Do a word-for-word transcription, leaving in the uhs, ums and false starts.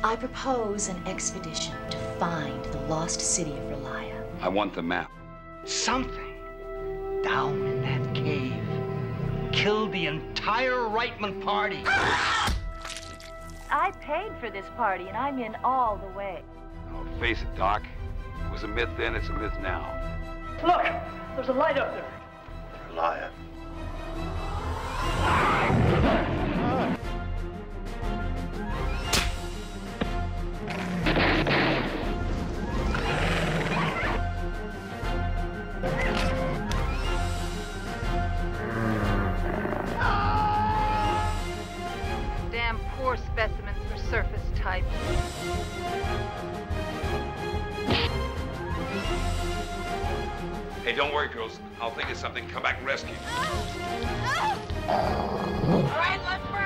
I propose an expedition to find the lost city of Relia. I want the map. Something down in that cave killed the entire Reitman party. I paid for this party, and I'm in all the way. Oh, face it, Doc. It was a myth then, it's a myth now. Look, there's a light up there. Relia. Damn poor specimens for surface type. Hey, don't worry, girls. I'll think of something. Come back and rescue. All right, let's burn.